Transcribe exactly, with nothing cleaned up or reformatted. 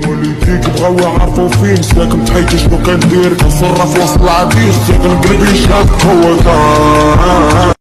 والديك بغاو يعرفو فين ساكن تحيت شنو كندير كنصرف وسط العبيد ساكن قلبي شاك هو كان